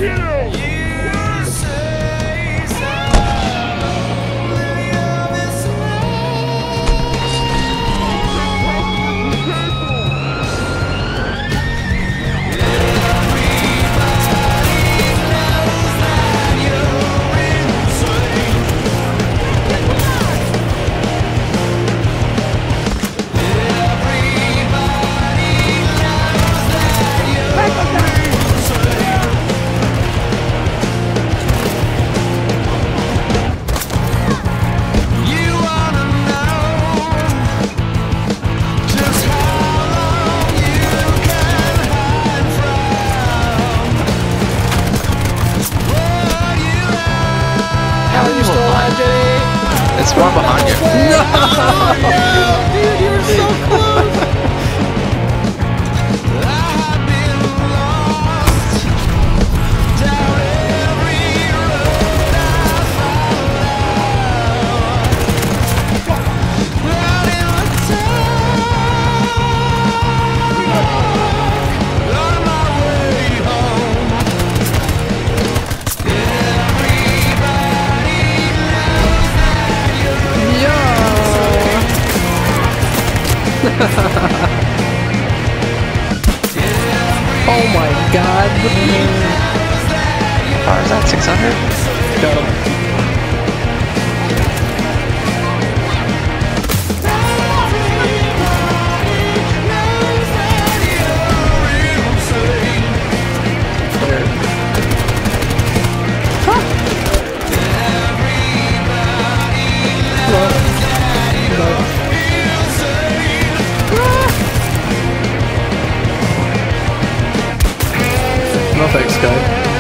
It's one behind you. No! Dude, you were so close! Oh my god. Oh, is that 600? Got him. No thanks, guy.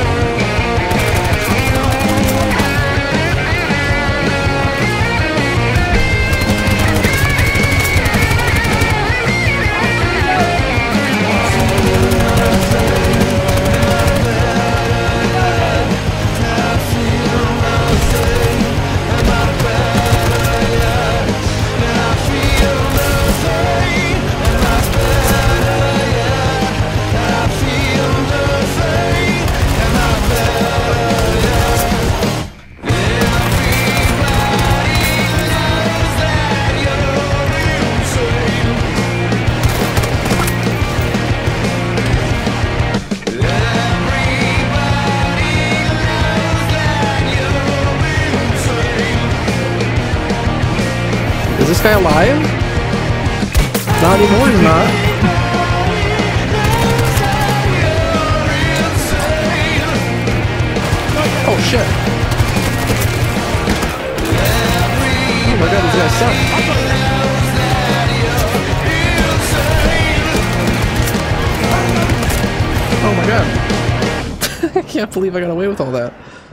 Is this guy alive? Not anymore, he's not. Oh shit. Oh my god, these guys suck. Oh my god. I can't believe I got away with all that.